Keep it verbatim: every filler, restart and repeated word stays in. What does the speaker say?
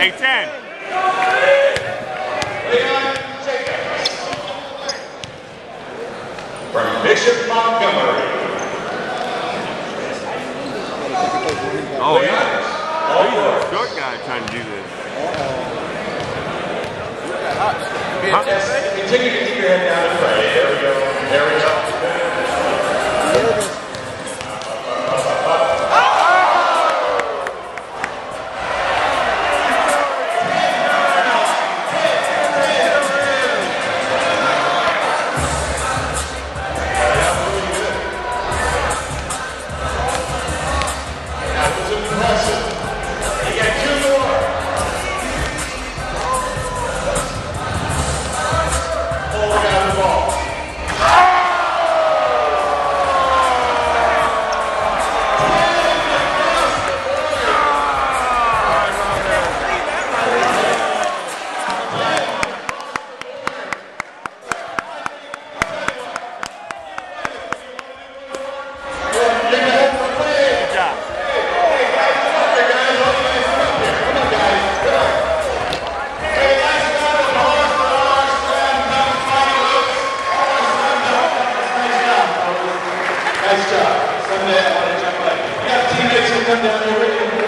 Take ten. Leon Jacobs. From Bishop Montgomery. Oh, yeah. Oh, he's a short guy trying to do this. Huh? Yes, continue to keep your head down and pray. There we go. There we go. Nice job. Someday I want to jump like, you got teammates who come down here with you.